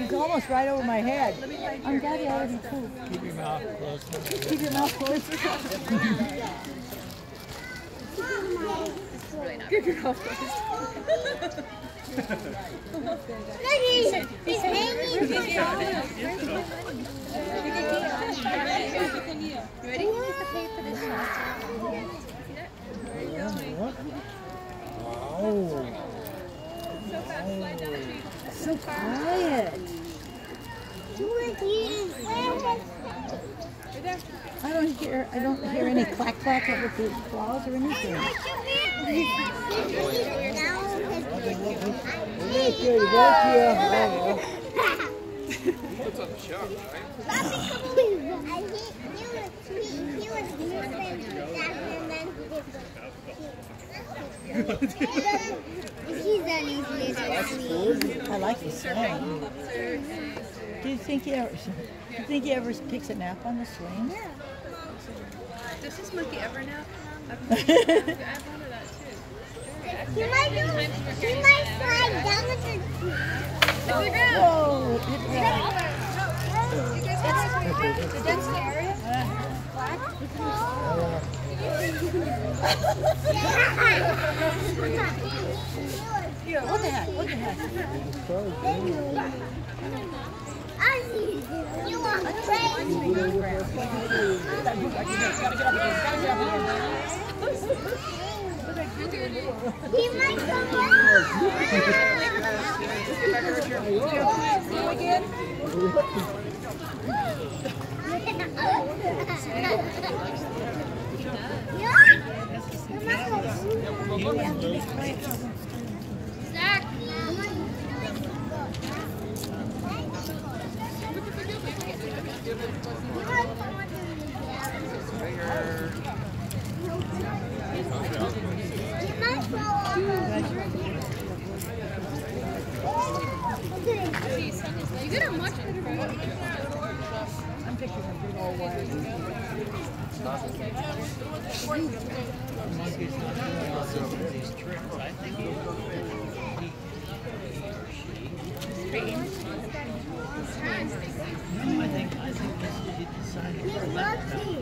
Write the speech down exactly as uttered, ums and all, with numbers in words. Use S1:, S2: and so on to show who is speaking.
S1: He's almost right over my head. I'm glad he already pooped.
S2: Keep your mouth closed.
S1: Keep your mouth closed.
S3: Keep your mouth closed.
S4: He's, he's hanging.
S3: You ready? You have to pay for this shot.
S2: Wow.
S1: So quiet. I don't hear. I don't hear any clack clack with the claws or anything.
S5: What's on the shelf, right?
S4: I think he was sweet. He was moving He's done easily.
S1: I like the swing. Do you think he ever? Do you think he ever takes a nap on the swing?
S4: Yeah.
S3: Does this monkey ever nap? I've wondered that too.
S4: He might do. He might slide down with the
S3: Look at the ground.
S1: Whoa! Hit the ground.
S3: You guys got this? The density area? Black?
S1: Here, what the heck? What the heck?
S4: You want crazy? He might come Zach.
S3: You get a much better view.
S1: I'm picturing a big old wire.
S2: The monkey's not doing all of these tricks. I think he, he, he or she. No, I think I think he decided to let them.